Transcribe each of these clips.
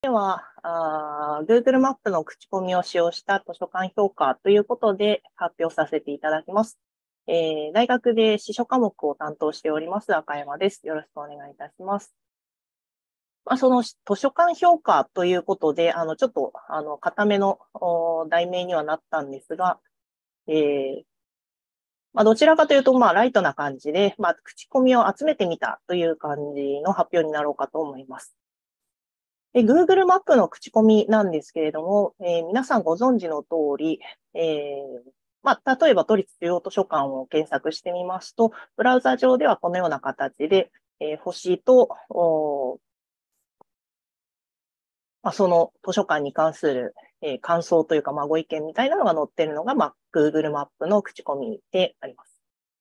では、Google マップの口コミを使用した図書館評価ということで発表させていただきます。大学で司書科目を担当しております赤山です。よろしくお願いいたします。その図書館評価ということで、ちょっと、固めの題名にはなったんですが、どちらかというと、ライトな感じで、口コミを集めてみたという感じの発表になろうかと思います。Google マップの口コミなんですけれども、皆さんご存知の通り、例えば都立中央図書館を検索してみますと、ブラウザ上ではこのような形で、星と、その図書館に関する、感想というか、ご意見みたいなのが載っているのが、Google マップの口コミであります。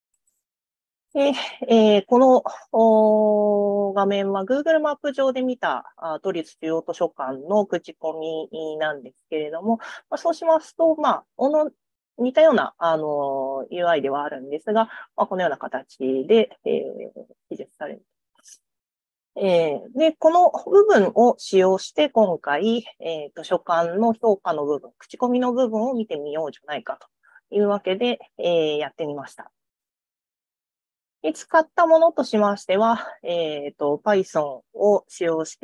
この画面は Google マップ上で見た都立中央図書館の口コミなんですけれども、そうしますと、似たようなUI ではあるんですが、このような形で、記述されています。で、この部分を使用して今回、図書館の評価の部分、口コミの部分を見てみようじゃないかというわけで、やってみました。使ったものとしましては、Python を使用して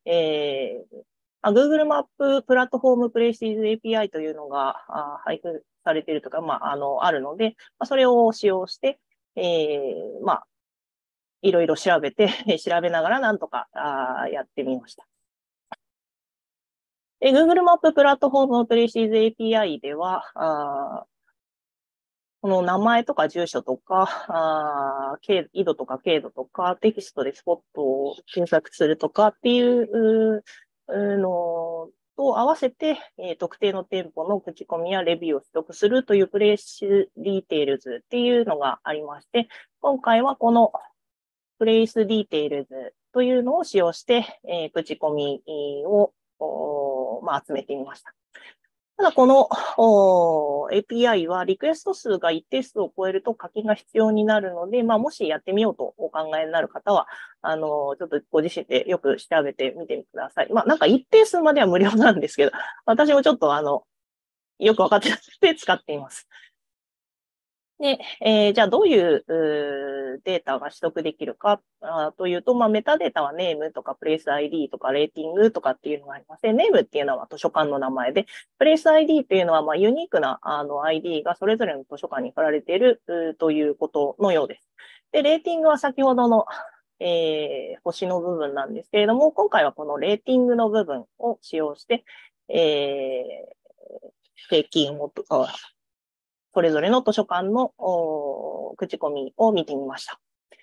、Google マッププラットフォームプレイシーズ API というのが配布されているとか、あるので、それを使用して、いろいろ調べて、調べながらなんとかやってみました。Google マッププラットフォームプレイシーズ API では、この名前とか住所とか、緯度とか経度とか、テキストでスポットを検索するとかっていうのと合わせて、特定の店舗の口コミやレビューを取得するというプレイスディテールズっていうのがありまして、今回はこのプレイスディテールズというのを使用して、口コミを集めてみました。ただこのAPI はリクエスト数が一定数を超えると課金が必要になるので、もしやってみようとお考えになる方は、ちょっとご自身でよく調べてみてください。なんか一定数までは無料なんですけど、私もちょっとよくわかってなくて使っています。で、じゃあどういうデータが取得できるかというと、メタデータはネームとかプレイス ID とかレーティングとかっていうのがありますね。ネームっていうのは図書館の名前で、プレイス ID っていうのはユニークなID がそれぞれの図書館に振られているということのようです。で、レーティングは先ほどの星の部分なんですけれども、今回はこのレーティングの部分を使用して、平均をそれぞれの図書館の口コミを見てみました。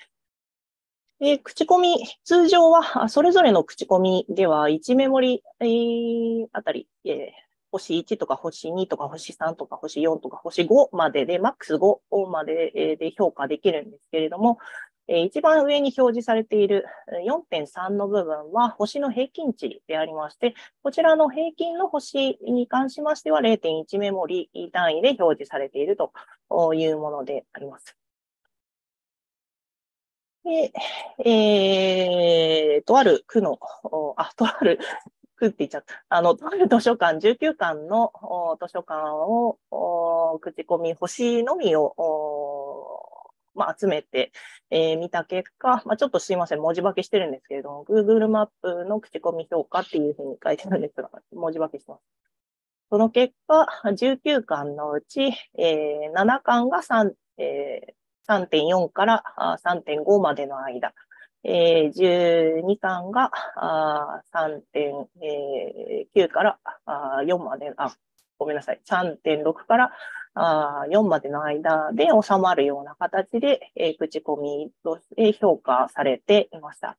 口コミ、通常は、それぞれの口コミでは、1メモリあたり、星1とか星2とか星3とか星4とか星5までで、マックス5までで評価できるんですけれども、一番上に表示されている 4.3 の部分は星の平均値でありまして、こちらの平均の星に関しましては 0.1 メモリ単位で表示されているというものであります。で、とある区の、とある区って言っちゃった。とある図書館、19館の図書館を、口コミ、星のみを、集めて、見た結果、ちょっとすいません、文字化けしてるんですけれども、Google マップの口コミ評価っていうふうに書いてるんですが、文字化けしてます。その結果、19巻のうち、7巻が3.4 から3.5までの間、12巻が3.9から4まで、ごめんなさい、3.6から4までの間で収まるような形で、口コミとして評価されていました。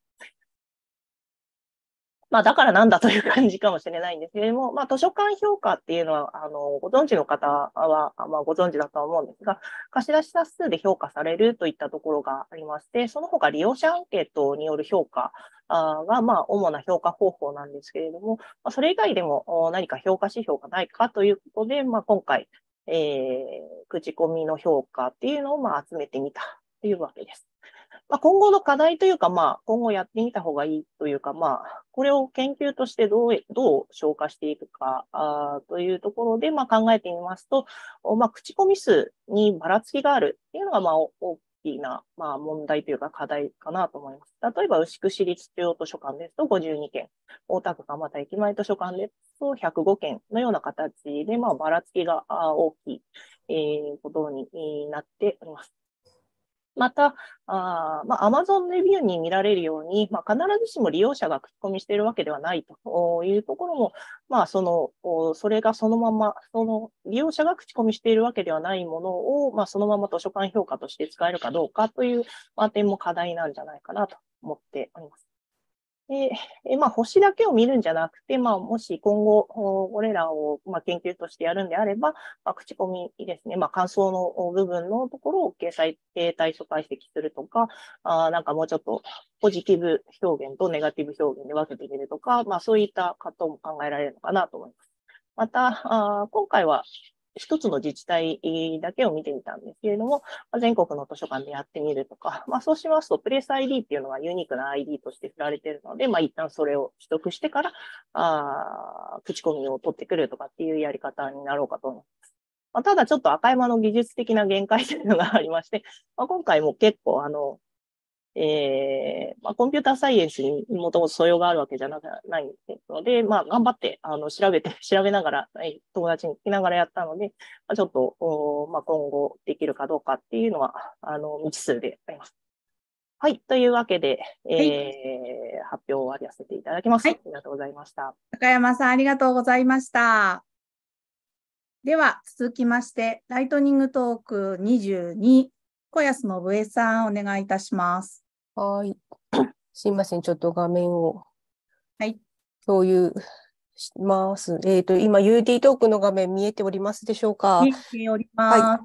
だからなんだという感じかもしれないんですけれども、図書館評価っていうのは、ご存知の方は、ご存知だとは思うんですが、貸し出し冊数で評価されるといったところがありまして、その他利用者アンケートによる評価が、主な評価方法なんですけれども、それ以外でも何か評価指標がないかということで、今回、口コミの評価っていうのを集めてみたというわけです。 今後の課題というか、今後やってみた方がいいというか、これを研究としてどう消化していくか、というところで、考えてみますと、口コミ数にばらつきがあるっていうのが、大きな、問題というか課題かなと思います。例えば、牛久市立中央図書館ですと52件、大田区蒲田駅前図書館ですと105件のような形で、ばらつきが大きい、ことになっております。また、Amazon レビューに見られるように、必ずしも利用者が口コミしているわけではないというところも、それがそのまま、利用者が口コミしているわけではないものを、そのまま図書館評価として使えるかどうかという、点も課題なんじゃないかなと思っております。で、星だけを見るんじゃなくて、もし今後、これらを、研究としてやるんであれば、口コミですね、感想の部分のところを対処解析するとか、なんかもうちょっとポジティブ表現とネガティブ表現で分けてみるとか、そういったことも考えられるのかなと思います。また、今回は一つの自治体だけを見てみたんですけれども、全国の図書館でやってみるとか、そうしますと、プレイス ID っていうのはユニークな ID として振られているので、一旦それを取得してから、口コミを取ってくるとかっていうやり方になろうかと思います。ただちょっと赤山の技術的な限界というのがありまして、今回も結構コンピューターサイエンスにもともと素養があるわけじゃないので、頑張って、調べながら、友達に聞きながらやったので、ちょっと、今後できるかどうかっていうのは、未知数であります。はい。というわけで、 はい。 発表を終わりさせていただきます。 はい。 ありがとうございました。 高山さん、ありがとうございました。では、続きまして、ライトニングトーク22、小安信江さん、お願いいたします。 はい。すいません。ちょっと画面をはい。 共有します。今、UD トークの画面見えておりますでしょうか？ 見ておりはい。 ます。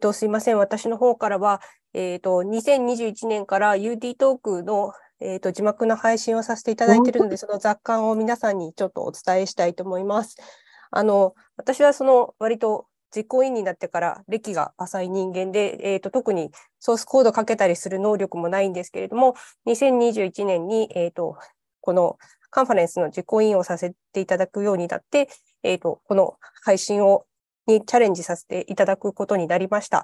すいません。私の方からは、2021年から UD トークの、字幕の配信をさせていただいているので、その雑感を皆さんにちょっとお伝えしたいと思います。私は割と実行委員になってから歴が浅い人間で、特にソースコードかけたりする能力もないんですけれども、2021年に、このカンファレンスの実行委員をさせていただくようになって、この配信にチャレンジさせていただくことになりました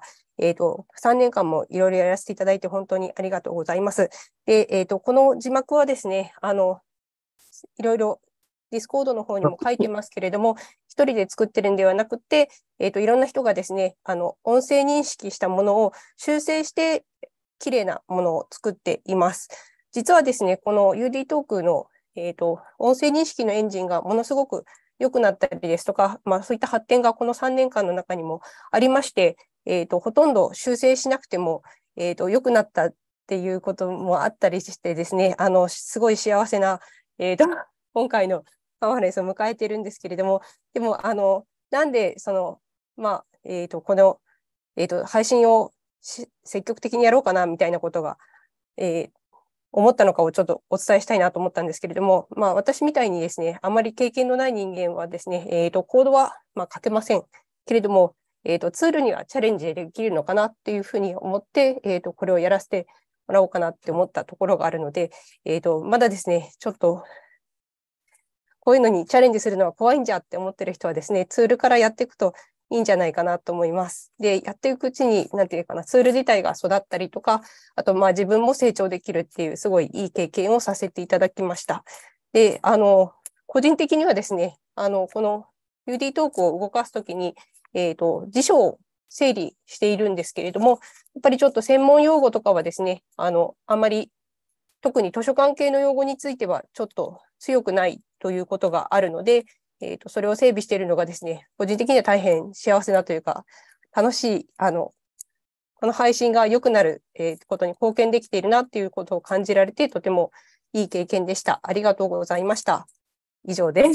。3年間もいろいろやらせていただいて本当にありがとうございます。で、この字幕はですね、いろいろディスコードの方にも書いてますけれども、一人で作ってるんではなくて、いろんな人がですね、音声認識したものを修正して、綺麗なものを作っています。実はですね、この UD トークの、音声認識のエンジンがものすごく良くなったりですとか、そういった発展がこの3年間の中にもありまして、ほとんど修正しなくても、良くなったっていうこともあったりしてですね、すごい幸せな、今回のカンファレンスを迎えているんですけれども、でも、なんで、この、配信を積極的にやろうかな、みたいなことが、思ったのかをちょっとお伝えしたいなと思ったんですけれども、私みたいにですね、あまり経験のない人間はですね、コードは書けませんけれども、ツールにはチャレンジできるのかなっていうふうに思って、これをやらせてもらおうかなって思ったところがあるので、まだですね、ちょっと、こういうのにチャレンジするのは怖いんじゃって思ってる人はですね、ツールからやっていくといいんじゃないかなと思います。で、やっていくうちに、なんていうかな、ツール自体が育ったりとか、あと、自分も成長できるっていう、すごいいい経験をさせていただきました。で、個人的にはですね、この UD トークを動かすときに、辞書を整理しているんですけれども、やっぱりちょっと専門用語とかはですね、あんまり、特に図書館系の用語についてはちょっと強くないということがあるので、それを整備しているのがですね、個人的には大変幸せなというか、楽しい、この配信が良くなる、ことに貢献できているなっていうことを感じられて、とてもいい経験でした。ありがとうございました。以上です。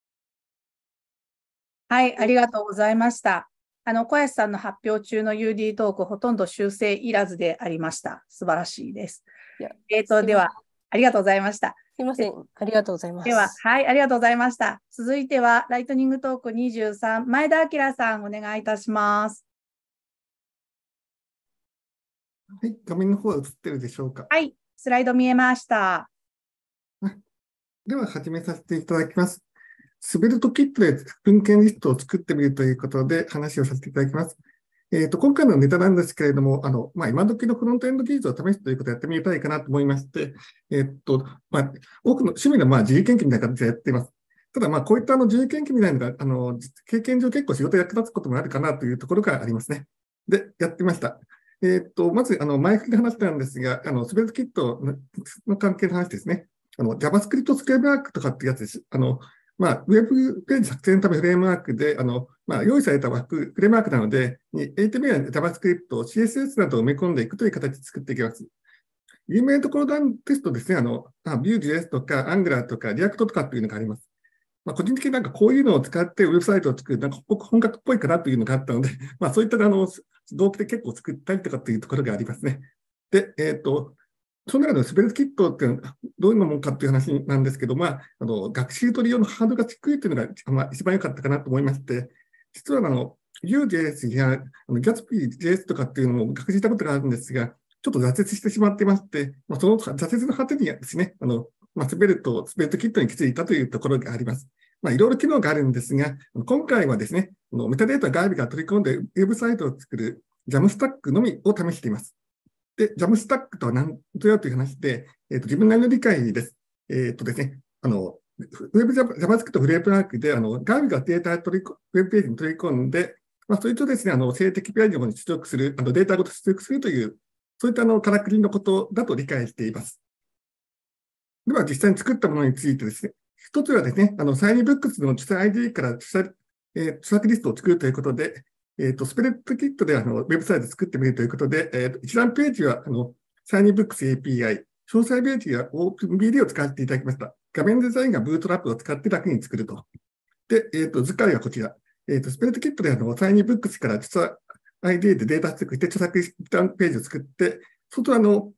はい、ありがとうございました。小安さんの発表中の UD トーク、ほとんど修正いらずでありました。素晴らしいです。では、ありがとうございました。 すいません。ありがとうございます。 では、はい、ありがとうございました。続いては、ライトニングトーク23、前田明さん、お願いいたします。 はい、画面の方は映ってるでしょうか。 はい、スライド見えました。 では始めさせていただきます。スベルトキットで文献リストを作ってみるということで話をさせていただきます。今回のネタなんですけれども、今時のフロントエンド技術を試すということをやってみたいかなと思いまして、多くの趣味の自由研究みたいな形でやっています。ただ、こういった自由研究みたいなのが、経験上結構仕事役立つこともあるかなというところがありますね。で、やってみました。まず、前振りで話したんですが、スベルトキットの関係の話ですね。JavaScript フレームワークとかってやつです。ウェブページ作成のためフレームワークで、用意されたフレームワークなので、HTML や JavaScript、CSS などを埋め込んでいくという形で作っていきます。有名なところですとですね、Vue.js とか Angular とか React とかっていうのがあります。個人的にこういうのを使ってウェブサイトを作る、本格っぽいかなというのがあったので、そういった動機で結構作ったりとかっていうところがありますね。で、その中でスベルトキットっていうのはどういうものかっていう話なんですけど、学習取り用のハードルが低いというのが、一番良かったかなと思いまして、実はVue.js やGatsby.js とかっていうのも学習したことがあるんですが、ちょっと挫折してしまってまして、その挫折の果てにはですね、スベルトキットに気づいたというところがあります。いろいろ機能があるんですが、今回はですね、メタデータ外部から取り込んでウェブサイトを作る Jamstack のみを試しています。で、Jamstack とは何ぞやという話で、自分なりの理解です。ですね、ウェブ JavaScript フレームワークで、外部がデータをウェブページに取り込んで、それとですね、静的ページに出力する、データごと出力するという、そういったからくりのことだと理解しています。では、実際に作ったものについてですね、一つはですね、サイニブックスの著作 ID から著作リストを作るということで、スペレットキットでウェブサイトを作ってみるということで、一覧ページはサイニブックス API、詳細ページは OpenBD を使っていただきました。画面デザインがブートラップを使って楽に作ると。で、図解はこちら。スペレットキットでサイニブックスから著作 ID でデータ出力して著作一覧ページを作って、外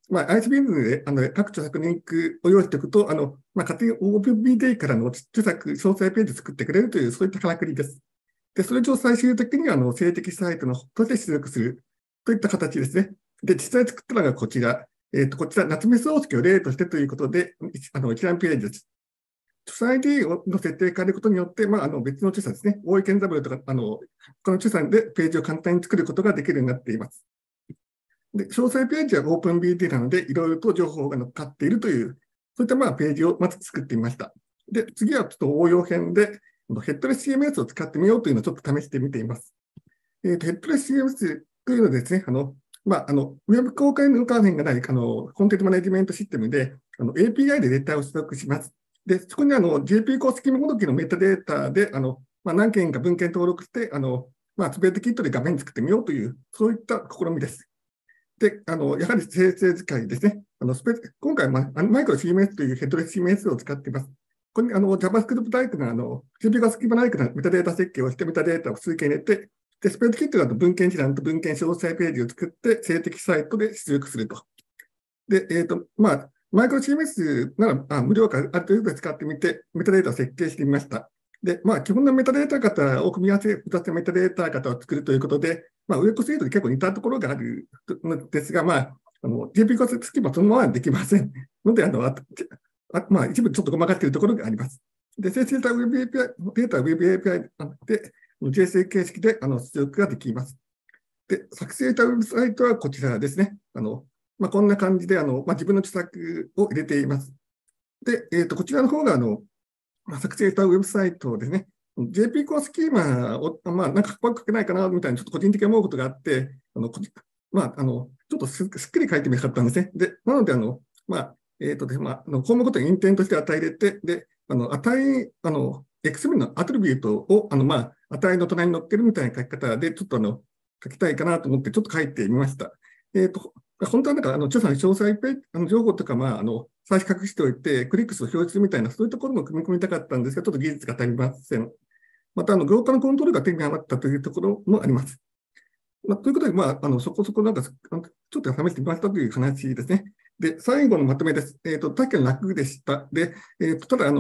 ISBN で各著作リンクを用意しておくと、勝手に OpenBD からの著作詳細ページを作ってくれるという、そういったからくりです。で、それ上最終的には静的サイトのとして出力するといった形ですね。で、実際作ったのがこちら。こちら、夏目葬式を例としてということで、一覧ページです。著作 ID の設定を変えることによって、別の著作ですね、大井健三郎とか、この著作でページを簡単に作ることができるようになっています。で、詳細ページは OpenBD なので、いろいろと情報が載っかっているという、そういったページをまず作ってみました。で、次はちょっと応用編で、ヘッドレス CMS を使ってみようというのをちょっと試してみています。ヘッドレス CMS というのはですね、ウェブ公開の関連がない、コンテンツマネジメントシステムで、API でデータを出力します。で、そこにJP 公式もどきのメタデータで、何件か文献登録して、スベルトキットで画面作ってみようという、そういった試みです。で、やはり生成使いですね。今回はマイクロ CMS というヘッドレス CMS を使っています。ここにJavaScript タイプのJP 公式ライクなメタデータ設計をしてメタデータを数件入れて、で、スペルトキットだと文献一覧と文献詳細ページを作って、静的サイトで出力すると。で、マイクロ CMS なら無料かある程度使ってみて、メタデータを設計してみました。で、基本のメタデータ型を組み合わせ、2つのメタデータ型を作るということで、ウエットスイートで結構似たところがあるのですが、JP 公式もそのままできませんので、一部ちょっとごまかしているところがあります。で、生成した Web API、データは Web API で、JSA 形式で出力ができます。で、作成したウェブサイトはこちらですね。こんな感じで、自分の著作を入れています。で、こちらの方が、作成したウェブサイトをですね、JP コアスキーマを、なんかかっこよく書けないかな、みたいにちょっと個人的に思うことがあって、ちょっとすっきり書いてみたかったんですね。で、なので、項目ごとにインテントして与え入れて、で、XML のアトリビュートを、値の隣に載っけるみたいな書き方で、ちょっと書きたいかなと思って、ちょっと書いてみました。本当は著作の詳細情報とか、最初隠しておいて、クリック数を表示するみたいな、そういうところも組み込みたかったんですが、ちょっと技術が足りません。また、業界のコントロールが手に余ったというところもあります。ということで、そこそこちょっと試してみましたという話ですね。で、最後のまとめです。さっきの楽でした。で、ただ、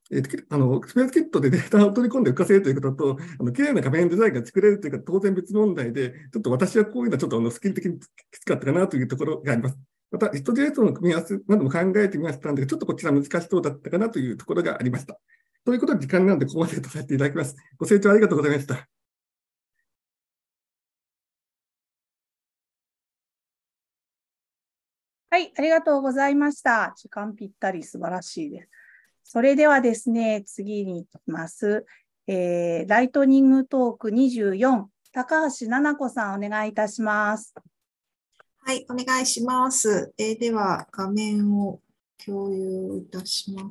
スペースキットでデータを取り込んで浮かせるということと、綺麗な画面デザインが作れるというか、当然別問題で、ちょっと私はこういうのはちょっとスキル的にきつかったかなというところがあります。また、Hit.js の組み合わせなども考えてみましたので、ちょっとこちら難しそうだったかなというところがありました。ということで、時間なので、ここまでとさせていただきます。ご清聴ありがとうございました。 はい、ありがとうございました。時間ぴったり素晴らしいです。それではですね、次に行きます。ライトニングトーク24、高橋菜々子さん、お願いいたします。 はい、お願いします。では、画面を共有いたします。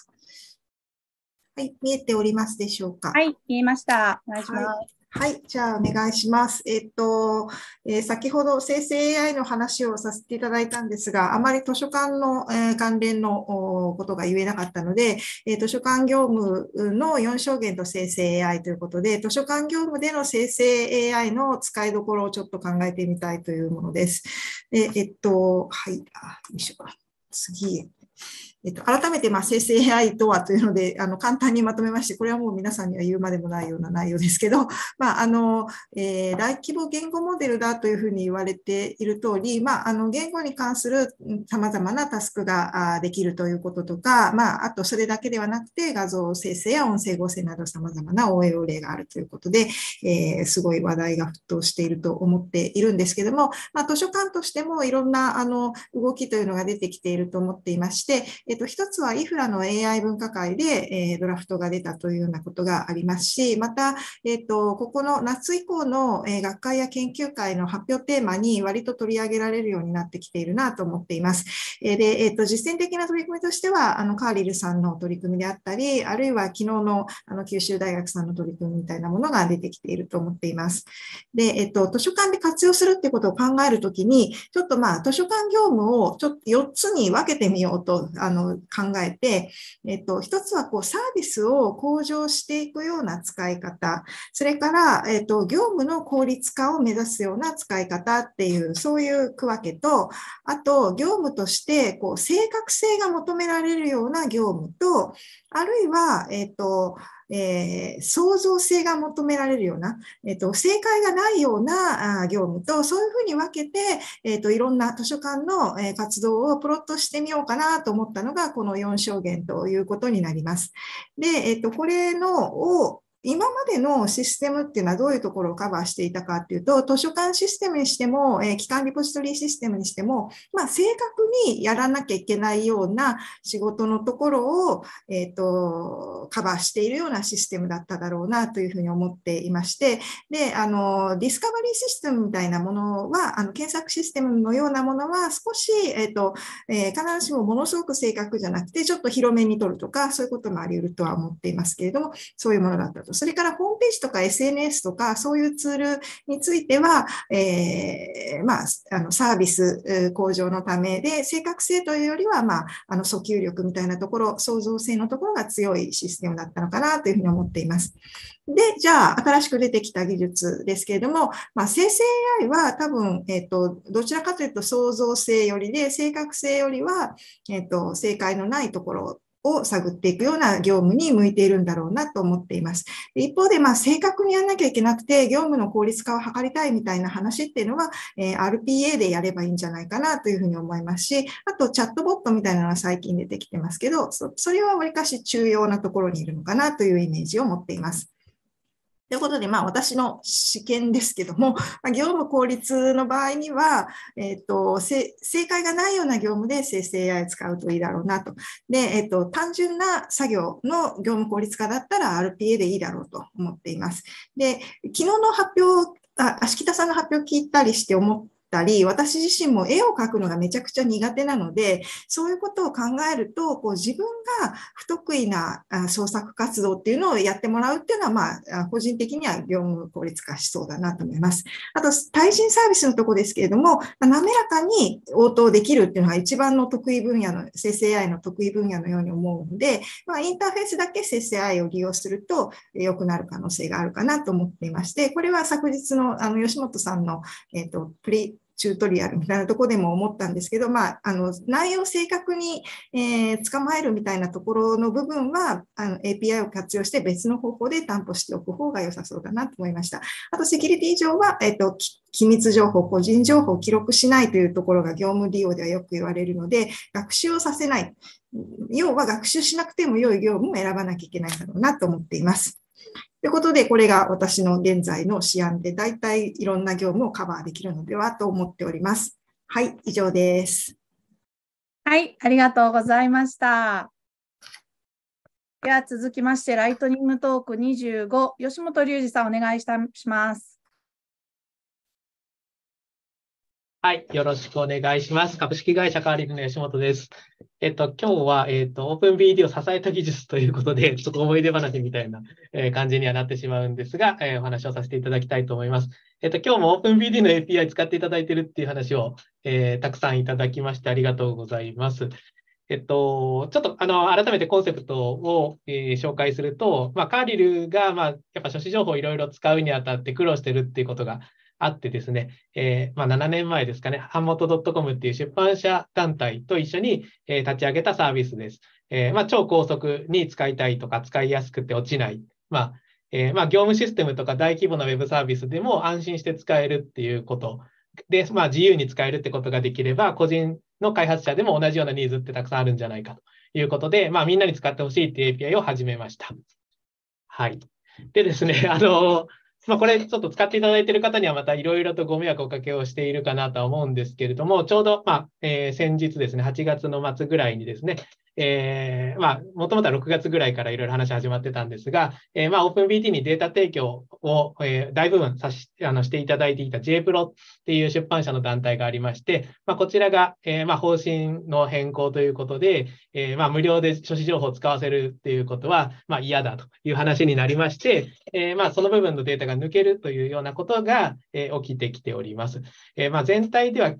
はい、見えておりますでしょうか。 はい、見えました。お願いします。 はい、じゃあお願いします。先ほど生成 AI の話をさせていただいたんですが、あまり図書館の、関連のことが言えなかったので、図書館業務の4象限と生成 AI ということで、図書館業務での生成 AI の使いどころをちょっと考えてみたいというものです。で、はい、よいしょ。次。改めて、生成 AI とはというので、簡単にまとめまして、これはもう皆さんには言うまでもないような内容ですけど、大規模言語モデルだというふうに言われている通り、言語に関する様々なタスクができるということとか、あとそれだけではなくて、画像生成や音声合成など様々な応用例があるということで、すごい話題が沸騰していると思っているんですけども、図書館としてもいろんな動きというのが出てきていると思っていまして、一つはイフラの AI 分科会で、ドラフトが出たというようなことがありますし、また、ここの夏以降の、学会や研究会の発表テーマに割と取り上げられるようになってきているなと思っています。で、実践的な取り組みとしては、カーリルさんの取り組みであったり、あるいは昨日の九州大学さんの取り組みみたいなものが出てきていると思っています。で、図書館で活用するってことを考えるときに、ちょっと図書館業務をちょっと4つに分けてみようと考えて、一つはサービスを向上していくような使い方、それから、業務の効率化を目指すような使い方っていう、そういう区分けと、あと、業務として正確性が求められるような業務と、あるいは、創造性が求められるような、正解がないような業務と、そういうふうに分けて、いろんな図書館の活動をプロットしてみようかなと思ったのが、この4象限ということになります。で、これの今までのシステムっていうのはどういうところをカバーしていたかっていうと、図書館システムにしても、機関リポジトリシステムにしても、正確にやらなきゃいけないような仕事のところを、カバーしているようなシステムだっただろうなというふうに思っていまして、で、ディスカバリーシステムみたいなものは、検索システムのようなものは少し、必ずしもものすごく正確じゃなくて、ちょっと広めに取るとか、そういうこともあり得るとは思っていますけれども、そういうものだったと。それからホームページとか SNS とか、そういうツールについては、サービス向上のためで、正確性というよりは、訴求力みたいなところ、創造性のところが強いシステムだったのかなというふうに思っています。で、じゃあ、新しく出てきた技術ですけれども、生成 AI は多分、どちらかというと創造性よりで、正確性よりは、正解のないところを探っていくような業務に向いているんだろうなと思っています。一方で、正確にやらなきゃいけなくて、業務の効率化を図りたいみたいな話っていうのは、RPA でやればいいんじゃないかなというふうに思いますし、あとチャットボットみたいなのが最近出てきてますけど、それはわりかし重要なところにいるのかなというイメージを持っています。ということで、私の試験ですけども、業務効率の場合には、正解がないような業務で生成 AI を使うといいだろうなと。で、単純な作業の業務効率化だったら RPA でいいだろうと思っています。で、昨日の発表、芦北さんの発表を聞いたりして思ったり、私自身も絵を描くのがめちゃくちゃ苦手なので、そういうことを考えると、自分が不得意な創作活動っていうのをやってもらうっていうのは、個人的には業務効率化しそうだなと思います。あと、対人サービスのところですけれども、滑らかに応答できるっていうのが一番の得意分野の、生成 AI の得意分野のように思うので、インターフェースだけ生成 AI を利用すると良くなる可能性があるかなと思っていまして、これは昨日の吉本さんの、 チュートリアルみたいなところでも思ったんですけど、内容を正確に、捕まえるみたいなところの部分は、API を活用して別の方法で担保しておく方が良さそうだなと思いました。あと、セキュリティ上は、機密情報、個人情報を記録しないというところが業務利用ではよく言われるので、学習をさせない。要は学習しなくても良い業務を選ばなきゃいけないんだろうなと思っています。ということで、これが私の現在の試案で、だいたいいろんな業務をカバーできるのではと思っております。はい、以上です。 はい、ありがとうございました。では続きまして、ライトニングトーク25、吉本隆二さん、お願いします。 はい、よろしくお願いします。株式会社カーリングの吉本です。今日は、OpenBD を支えた技術ということで、ちょっと思い出話みたいな感じにはなってしまうんですが、お話をさせていただきたいと思います。今日も OpenBD の API 使っていただいているっていう話を、たくさんいただきましてありがとうございます。ちょっと改めてコンセプトを、紹介すると、カーリルが、やっぱ書士情報をいろいろ使うにあたって苦労してるっていうことがあってですね、7年前ですかね、版元 .com っていう出版社団体と一緒に、立ち上げたサービスです。超高速に使いたいとか、使いやすくて落ちない。業務システムとか大規模なウェブサービスでも安心して使えるっていうことで、自由に使えるってことができれば、個人の開発者でも同じようなニーズってたくさんあるんじゃないかということで、みんなに使ってほしいっていう API を始めました。はい。でですね、これちょっと使っていただいている方にはまたいろいろとご迷惑をおかけをしているかなとは思うんですけれども、ちょうど、先日ですね、8月の末ぐらいにですね、もともとは6月ぐらいからいろいろ話始まってたんですが、OpenBD にデータ提供を、大部分していただいていた JPro っていう出版社の団体がありまして、こちらが、方針の変更ということで、無料で書士情報を使わせるっていうことは、嫌だという話になりまして、その部分のデータが抜けるというようなことが、起きてきております。全体では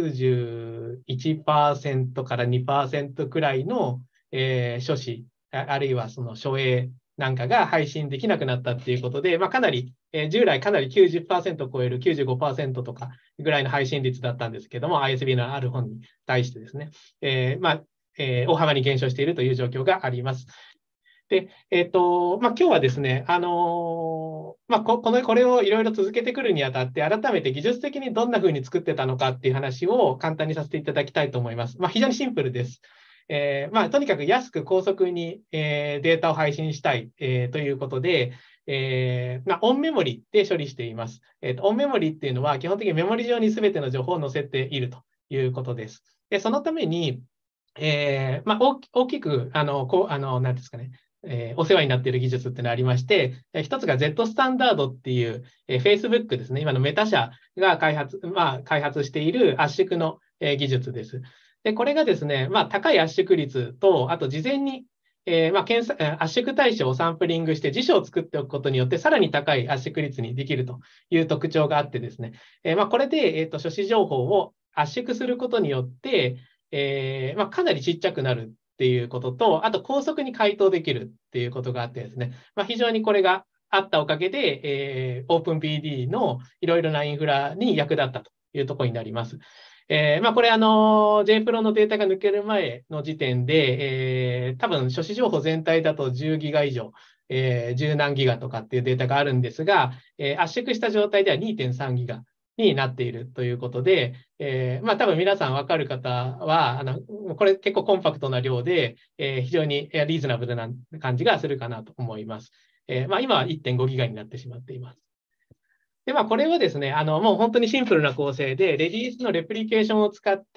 91% から 2% くらいの、書士、あるいはその書影なんかが配信できなくなったっていうことで、かなり、従来かなり 90% を超える 95% とかぐらいの配信率だったんですけども、ISB のある本に対してですね、大幅に減少しているという状況があります。で、今日はですね、これをいろいろ続けてくるにあたって、改めて技術的にどんなふうに作ってたのかっていう話を簡単にさせていただきたいと思います。非常にシンプルです。とにかく安く高速に、データを配信したい、ということで、オンメモリで処理しています。オンメモリっていうのは基本的にメモリ上に全ての情報を載せているということです。で、そのために、大きく、なんですかね、お世話になっている技術っていうのがありまして、一つが Z スタンダードっていう、Facebook ですね、今のメタ社が開発している圧縮の、技術です。で、これがですね、高い圧縮率と、あと事前に、圧縮対象をサンプリングして辞書を作っておくことによって、さらに高い圧縮率にできるという特徴があってですね、これで、書士情報を圧縮することによって、かなりちっちゃくなるっていうことと、あと高速に回答できるっていうことがあってですね、非常にこれがあったおかげで、OpenBD のいろいろなインフラに役立ったというところになります。これJPro のデータが抜ける前の時点で、多分書士情報全体だと10ギガ以上、10何ギガとかっていうデータがあるんですが、圧縮した状態では 2.3 ギガになっているということで、多分皆さん分かる方は、これ結構コンパクトな量で、非常にリーズナブルな感じがするかなと思います。今は 1.5 ギガになってしまっています。で、これはですね、もう本当にシンプルな構成で、レディースのレプリケーションを使って、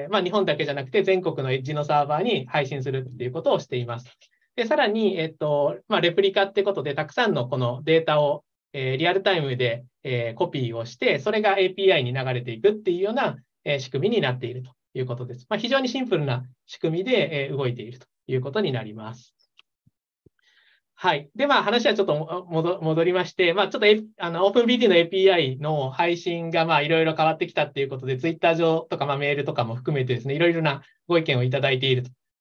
日本だけじゃなくて全国のエッジのサーバーに配信するっていうことをしています。で、さらに、レプリカってことで、たくさんのこのデータを、リアルタイムで、コピーをして、それが API に流れていくっていうような、仕組みになっているということです。非常にシンプルな仕組みで、動いているということになります。はい。で、話はちょっと戻りまして、ちょっとOpenBD の API の配信がいろいろ変わってきたっていうことで、Twitter 上とかメールとかも含めてですね、いろいろなご意見をいただいていると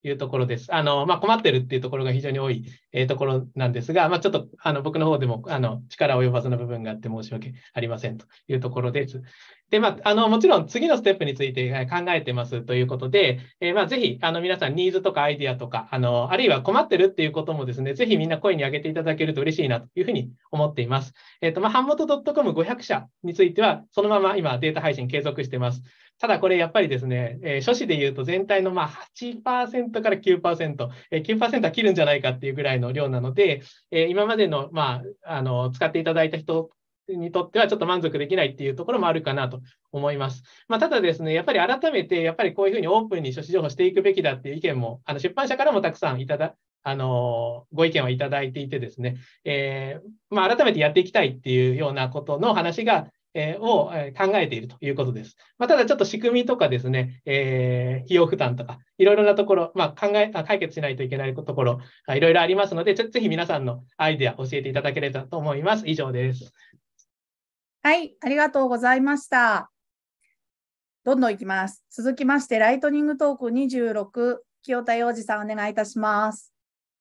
いうところです。困ってるっていうところが非常に多い、ところなんですが、ちょっと僕の方でも力及ばずな部分があって申し訳ありませんというところです。で、もちろん次のステップについて考えてますということで、ぜひ皆さんニーズとかアイディアとか、あるいは困ってるっていうこともですね、ぜひみんな声に上げていただけると嬉しいなというふうに思っています。版元 .com500 社については、そのまま今データ配信継続してます。ただこれやっぱりですね、書士でいうと全体の8% から 9%、9% は切るんじゃないかっていうぐらいの量なので、今までの、使っていただいた人にとってはちょっと満足できないっていうところもあるかなと思います。ただですね、やっぱり改めて、やっぱりこういうふうにオープンに書士情報していくべきだっていう意見も、出版社からもたくさんご意見をいただいていてですね、改めてやっていきたいっていうようなことの話を考えているということです。ただちょっと仕組みとかですね、費用負担とか、いろいろなところ、解決しないといけないところ、いろいろありますので、ぜひ皆さんのアイデア教えていただければと思います。以上です。 はい、ありがとうございました。どんどんいきます。続きまして、ライトニングトーク26、清田洋二さん、お願いいたします。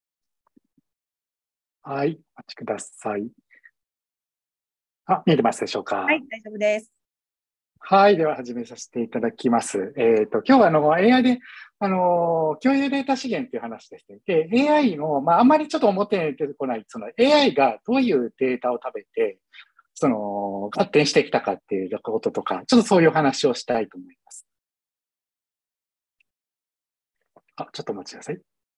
はい、お待ちください。見えてますでしょうか。 はい、大丈夫です。 はい、では始めさせていただきます。今日はAI で、共有データ資源という話でして、で、AI の、あんまりちょっと表に出てこない、その AI がどういうデータを食べて、発展してきたかっていうこととか、ちょっとそういう話をしたいと思います。ちょっとお待ちください。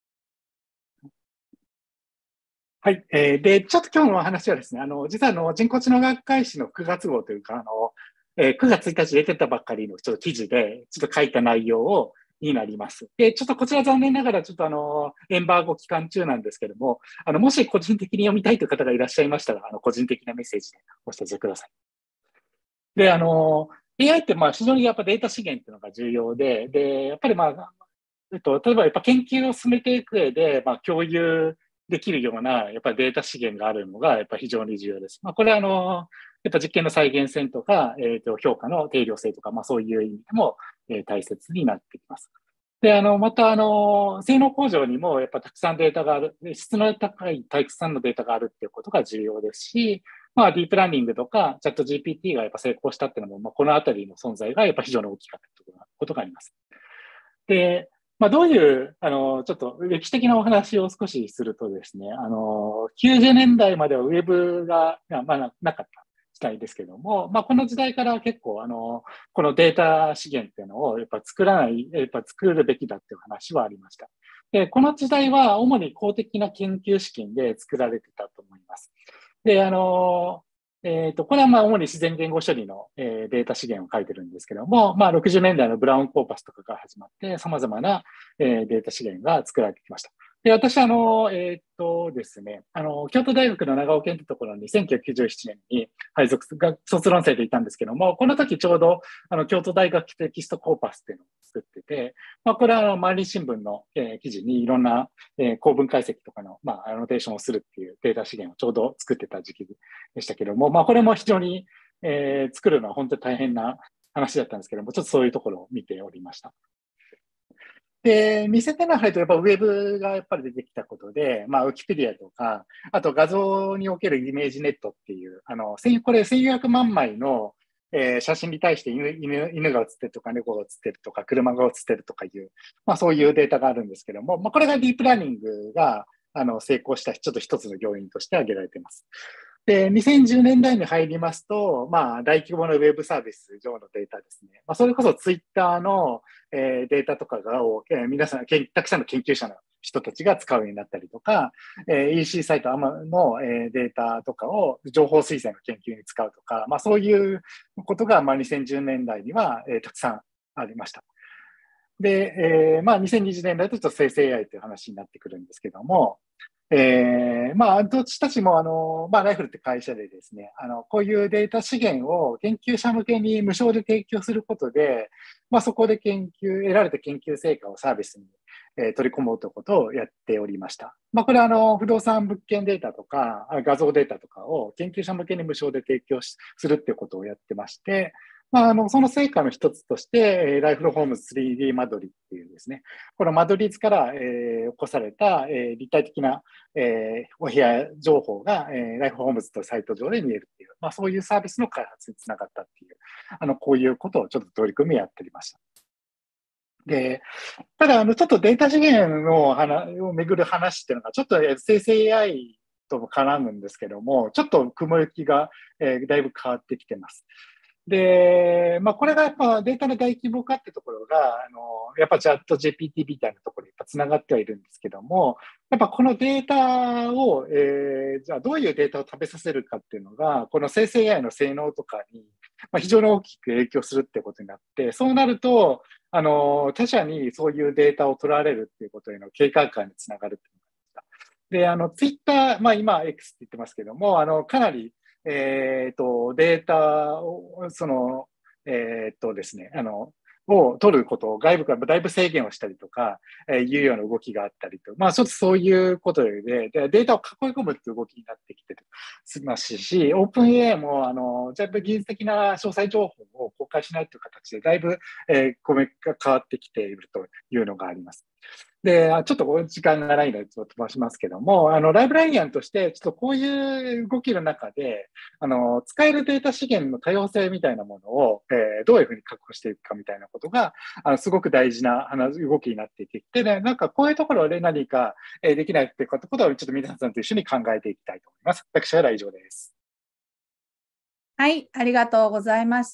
はい。で、ちょっと今日の話はですね、実は人工知能学会誌の9月号というか、9月1日出てたばっかりのちょっと記事で、ちょっと書いた内容になります。で、ちょっとこちら残念ながら、ちょっとエンバーゴ期間中なんですけども、もし個人的に読みたいという方がいらっしゃいましたら、個人的なメッセージでお知らせください。で、AI って非常にやっぱデータ資源っていうのが重要で、やっぱり例えばやっぱ研究を進めていく上で、共有できるような、やっぱりデータ資源があるのが、やっぱり非常に重要です。これやっぱ実験の再現性とか、評価の定量性とか、そういう意味でも、大切になってきます。で、また、性能向上にも、やっぱたくさんデータがある、質の高いたくさんのデータがあるっていうことが重要ですし、ディープラーニングとか、チャット GPT がやっぱ成功したっていうのも、このあたりの存在がやっぱ非常に大きかったということがあります。で、どういう、ちょっと歴史的なお話を少しするとですね、90年代まではウェブが、なかった時代ですけども、この時代から結構、このデータ資源っていうのをやっぱ作るべきだっていう話はありました。で、この時代は主に公的な研究資金で作られてたと思います。で、これは主に自然言語処理の、データ資源を書いてるんですけども、60年代のブラウンコーパスとかが始まって、様々な、データ資源が作られてきました。で、私ですね、京都大学の長尾県というところに1997年に卒論生でいたんですけども、この時ちょうど、京都大学テキストコーパスっていうのを作ってて、これは毎日新聞の、記事にいろんな、構文解析とかの、アノテーションをするっていうデータ資源をちょうど作ってた時期でしたけども、これも非常に、作るのは本当に大変な話だったんですけども、ちょっとそういうところを見ておりました。で、見せてないとやっぱウェブがやっぱり出てきたことで、ウィキペディアとか、あと画像におけるイメージネットっていう、これ1400万枚の、写真に対して犬が写ってるとか猫が写ってるとか車が写ってるとかいう、そういうデータがあるんですけども、これがディープラーニングが成功したちょっと一つの要因として挙げられています。で、2010年代に入りますと、大規模なウェブサービス上のデータですね。それこそツイッターの、データとか皆さん、たくさんの研究者の人たちが使うようになったりとか、EC サイトの、データとかを情報推薦の研究に使うとか、そういうことが、2010年代には、たくさんありました。で、2020年代だと生成 AI という話になってくるんですけども、私たちもライフルって会社でですね、こういうデータ資源を研究者向けに無償で提供することで、そこで得られた研究成果をサービスに、取り込もうということをやっておりました。これは不動産物件データとか画像データとかを研究者向けに無償で提供するっていうことをやってまして、 その成果の一つとして、ライフルホームズ 3D 間取りっていうですね、この間取り図から、起こされた、立体的な、お部屋情報が、ライフルホームズとサイト上で見えるっていう、そういうサービスの開発につながったっていう、こういうことをちょっと取り組みやっておりました。で、ただ、ちょっとデータ資源をめぐる話っていうのが、ちょっと生成 AI とも絡むんですけども、ちょっと雲行きが、だいぶ変わってきてます。で、これがやっぱデータの大規模化ってところが、やっぱチャット GPT みたいなところにやっぱつながってはいるんですけども、やっぱこのデータを、じゃあどういうデータを食べさせるかっていうのが、この生成 AI の性能とかに、非常に大きく影響するってことになって、そうなると、他社にそういうデータを取られるっていうことへの警戒感につながるっていうのがありました。で、ツイッター、今 X って言ってますけども、かなりデータを、ですね、を取ることを外部からだいぶ制限をしたりとか、いうような動きがあったりと、ちょっとそういうことで、データを囲い込むっていう動きになってきてますし、オープン AI も、ちゃんと技術的な詳細情報を公開しないという形で、だいぶ、コメが変わってきているというのがあります。で、ちょっと時間がないので飛ばしますけども、ライブライアンとして、ちょっとこういう動きの中で、使えるデータ資源の多様性みたいなものを、どういうふうに確保していくかみたいなことが、すごく大事な動きになっていて、で、なんかこういうところで何かできないっていうことを、ちょっと皆さんと一緒に考えていきたいと思います。私は以上です。 はい、ありがとうございました。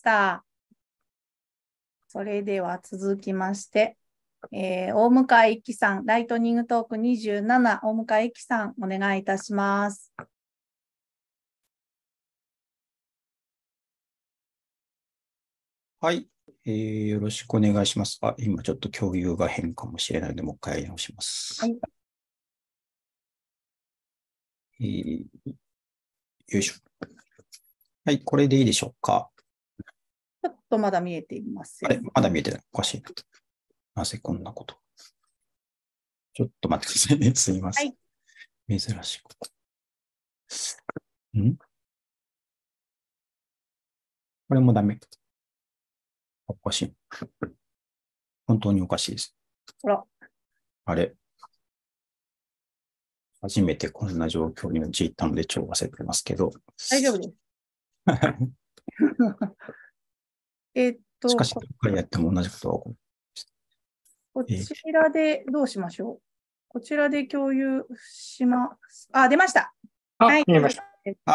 それでは続きまして、大向一樹さん、ライトニングトーク27、大向一樹さん、お願いいたします。 はい、よろしくお願いします。今ちょっと共有が変かもしれないので、もう一回やり直します。はい。よいしょ。はい、これでいいでしょうか。 ちょっとまだ見えています。 あれ、まだ見えてない。おかしいな。なぜこんなこと。ちょっと待ってくださいね。すいません。はい、珍しく。これもダメ。おかしい。本当におかしいです。あれ。初めてこんな状況に陥ったので超忘れてますけど。 大丈夫です。 しかし、何回やっても同じことが起こる。 こちらでどうしましょう。こちらで共有します。出ました。 はい、見えました。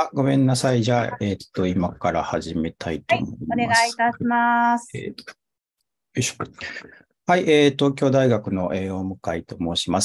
ごめんなさい。じゃあ、今から始めたいと思います。 はい、お願いいたします。 よいしょ。はい、東京大学の大向と申します。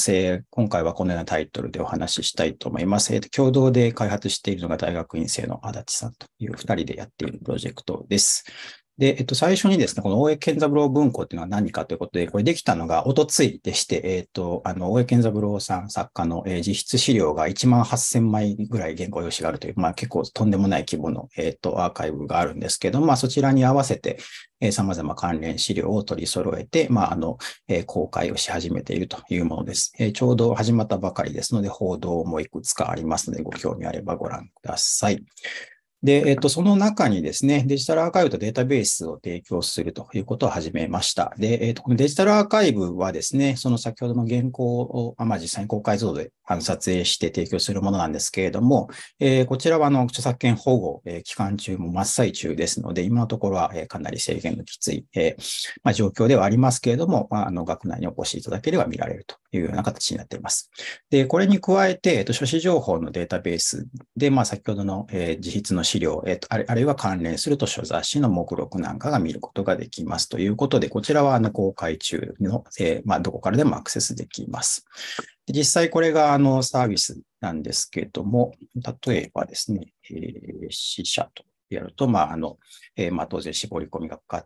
今回はこのようなタイトルでお話ししたいと思います。共同で開発しているのが大学院生の足立さんという2人でやっているプロジェクトです。で、最初にですね、この大江健三郎文庫っていうのは何かということで、これできたのがおとついでして、大江健三郎さん作家の、実質資料が18,000枚ぐらい原稿用紙があるという、結構とんでもない規模の、アーカイブがあるんですけど、そちらに合わせて、様々関連資料を取り揃えて、公開をし始めているというものです。ちょうど始まったばかりですので、報道もいくつかありますので、ご興味あればご覧ください。で、その中にですね、デジタルアーカイブとデータベースを提供するということを始めました。で、このデジタルアーカイブはですね、その先ほどの原稿を、実際に公開像で撮影して提供するものなんですけれども、こちらは著作権保護、期間中も真っ最中ですので、今のところはかなり制限のきつい、状況ではありますけれども、学内にお越しいただければ見られるというような形になっています。で、これに加えて、書士情報のデータベースで、先ほどの、自筆の資料、あるいは関連する図書雑誌の目録なんかが見ることができますということで、こちらは公開中の、どこからでもアクセスできます。で実際これがサービスなんですけれども、例えばですね、試写とやると、当然絞り込みがかかって、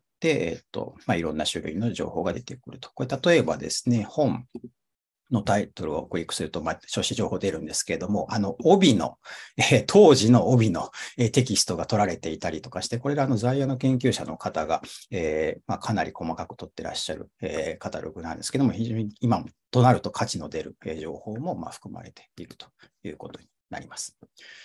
いろんな種類の情報が出てくると。これ例えばですね、本のタイトルをクリックすると、書士情報出るんですけれども、帯の、当時の帯の、テキストが取られていたりとかして、これが在野の研究者の方が、かなり細かく取ってらっしゃる、カタログなんですけども、非常に今となると価値の出る、情報も含まれているということになります。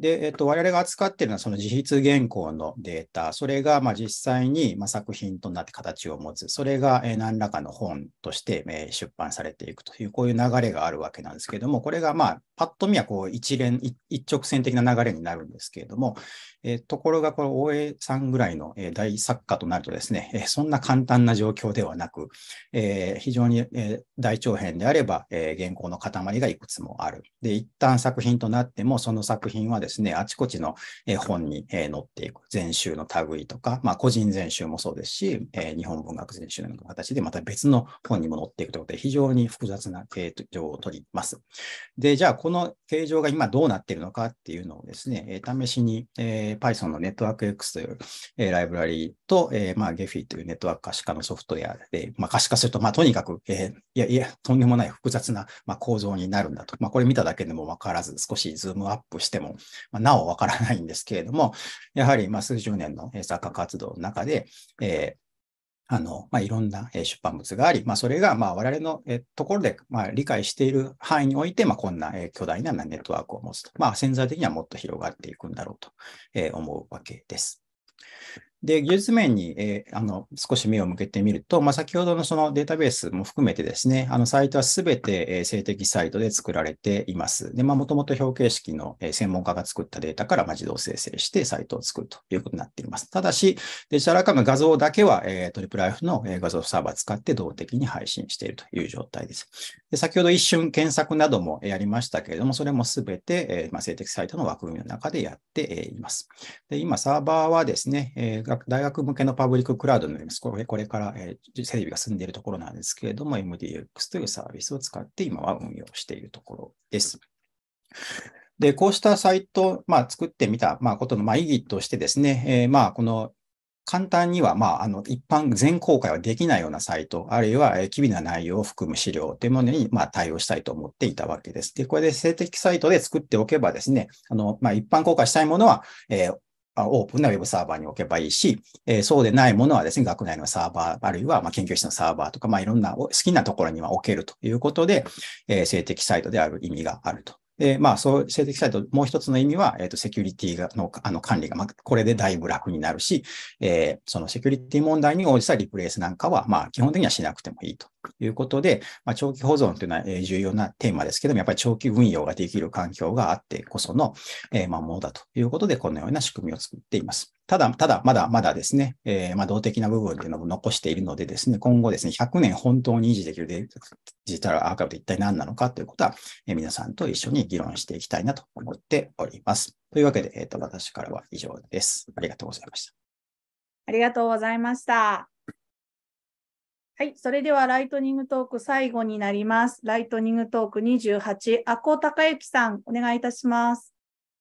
で、我々が扱っているのはその自筆原稿のデータ、それが実際に作品となって形を持つ、それが何らかの本として出版されていくという、こういう流れがあるわけなんですけれども、これがパッと見は一直線的な流れになるんですけれども、ところがこの大江さんぐらいの大作家となるとですね、そんな簡単な状況ではなく、非常に大長編であれば原稿の塊がいくつもある。で、一旦作品となっても、その作品はですね、あちこちの本に載っていく。全集の類とか、個人全集もそうですし、日本文学全集の形でまた別の本にも載っていくということで、非常に複雑な形状を取ります。で、じゃあ、この形状が今どうなっているのかっていうのをですね、試しに、Python のネットワーク X という、ライブラリと、Gephi というネットワーク可視化のソフトウェアで、可視化すると、とにかく、とんでもない複雑な、構造になるんだと。これ見ただけでも分からず、少しズームアップしても、なお分からないんですけれども、やはり、数十年の作家活動の中で、いろんな出版物があり、それが我々のところで理解している範囲において、こんな巨大なネットワークを持つと。潜在的にはもっと広がっていくんだろうと思うわけです。で、技術面に、少し目を向けてみると、先ほどのそのデータベースも含めてですね、サイトはすべて静的サイトで作られています。で、もともと表形式の専門家が作ったデータから自動生成してサイトを作るということになっています。ただし、デジタルアーカイブの画像だけはトリプル F の画像サーバーを使って動的に配信しているという状態です。で、先ほど一瞬検索などもやりましたけれども、それもすべて静的サイトの枠組みの中でやっています。で、今サーバーはですね、大学向けのパブリッククラウドになります。これから整備が進んでいるところなんですけれども、MDX というサービスを使って今は運用しているところです。で、こうしたサイトを作ってみたことの意義としてですね、この簡単には、一般全公開はできないようなサイト、あるいは機微な内容を含む資料というものに、対応したいと思っていたわけです。で、これで静的サイトで作っておけばですね、一般公開したいものは、オープンなウェブサーバーに置けばいいし、そうでないものはですね、学内のサーバー、あるいは研究室のサーバーとか、いろんな好きなところには置けるということで、静的サイトである意味があると。で、そう、静的サイト、もう一つの意味は、セキュリティの管理が、これでだいぶ楽になるし、そのセキュリティ問題に応じたリプレイスなんかは、基本的にはしなくてもいいということで、長期保存というのは重要なテーマですけども、やっぱり長期運用ができる環境があってこその、ものだということで、このような仕組みを作っています。ただ、まだですね、動的な部分というのも残しているのでですね、今後ですね、100年本当に維持できるデジタルアーカイブと一体何なのかということは、皆さんと一緒に議論していきたいなと思っております。というわけで、私からは以上です。ありがとうございました。 ありがとうございました。はい、それではライトニングトーク最後になります。ライトニングトーク28、阿古孝之さん、お願いいたします。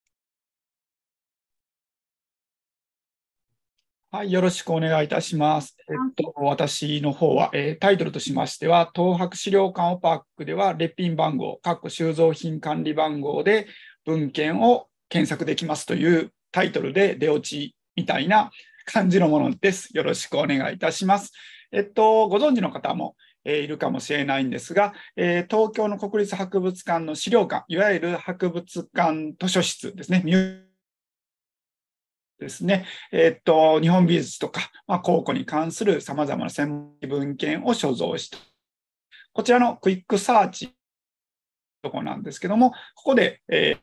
はい、よろしくお願いいたします。私の方は、タイトルとしましては、東博資料館オパークでは、列品番号、収蔵品管理番号で文献を検索できますというタイトルで出落ちみたいな感じのものです。よろしくお願いいたします。ご存知の方もいるかもしれないんですが、東京の国立博物館の資料館、いわゆる博物館図書室ですね、ですね、日本美術とか、考古に関するさまざまな専門文献を所蔵した。こちらのクイックサーチとこなんですけども、ここで、登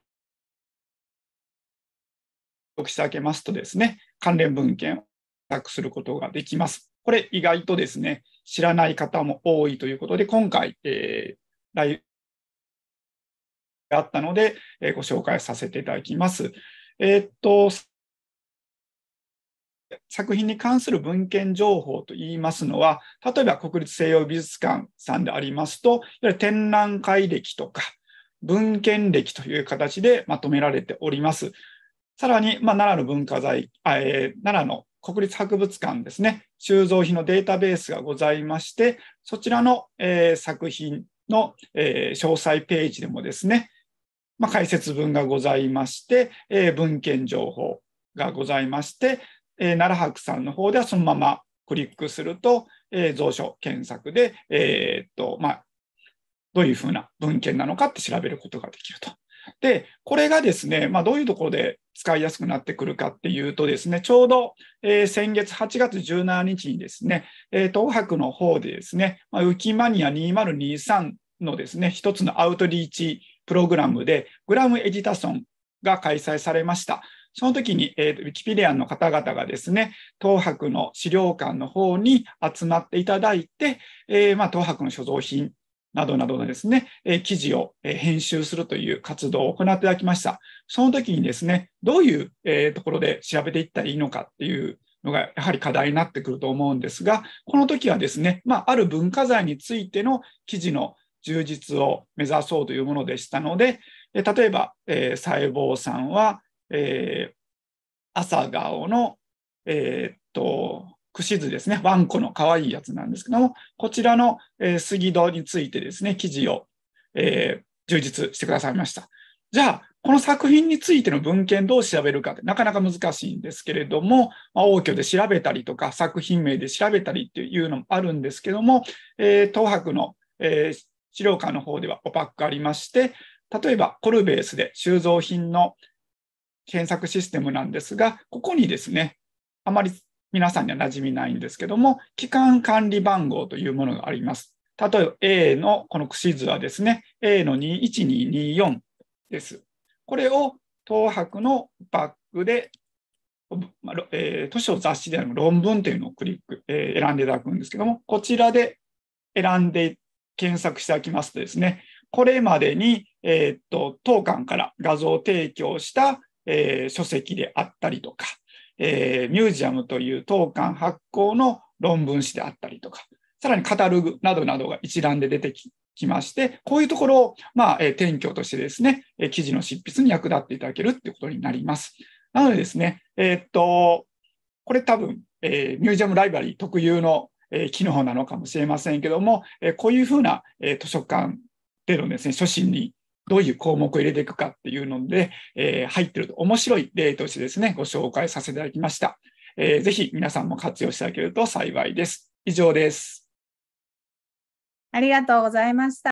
録してあげますとですね、関連文献を検索することができます。これ意外とですね、知らない方も多いということで、今回、ライブがあったので、ご紹介させていただきます。作品に関する文献情報といいますのは、例えば国立西洋美術館さんでありますと、いわゆる展覧会歴とか文献歴という形でまとめられております。さらに、奈良の文化財、奈良の国立博物館ですね、収蔵品のデータベースがございまして、そちらの、作品の、詳細ページでもですね、解説文がございまして、文献情報がございまして、奈良博さんの方ではそのままクリックすると、蔵書検索で、どういうふうな文献なのかって調べることができると。 で、これがですね、どういうところで使いやすくなってくるかっていうとですね、ちょうど、先月8月17日にですね、東博の方でですね、ウキマニア2023のですね、一つのアウトリーチプログラムで、グラムエディタソンが開催されました。その時に、ウィキペディアンの方々がですね、東博の資料館の方に集まっていただいて、東博の所蔵品などなどのですね、記事を編集するという活動を行っていただきました。その時にですね、どういうところで調べていったらいいのかっていうのがやはり課題になってくると思うんですが、この時はですね、ある文化財についての記事の充実を目指そうというものでしたので、例えば、細胞さんは、朝顔の、櫛図ですね。ワンコの可愛いやつなんですけども、こちらの、杉戸についてですね、記事を、充実してくださいました。じゃあ、この作品についての文献どう調べるかってなかなか難しいんですけれども、応挙で調べたりとか、作品名で調べたりっていうのもあるんですけども、東博の、資料館の方ではポパックありまして、例えばコルベースで収蔵品の検索システムなんですが、ここにですね、あまり皆さんには馴染みないんですけども、期間管理番号というものがあります。例えば A のこの櫛図はですね、A の21224です。これを東博のバックで、図書雑誌である論文というのをクリック、選んでいただくんですけども、こちらで選んで検索していただきますとですね、これまでに、当館から画像提供した、書籍であったりとか、ミュージアムという当館発行の論文誌であったりとか、さらにカタログなどなどが一覧で出てきまして、こういうところを、典拠としてですね、記事の執筆に役立っていただけるということになります。なのでですね、これ多分、ミュージアムライブラリー特有の機能なのかもしれませんけども、こういうふうな図書館でのですね、書信にどういう項目を入れていくかっていうので、入っていると面白い例としてですね、ご紹介させていただきました。ぜひ皆さんも活用していただけると幸いです。以上です。 ありがとうございました。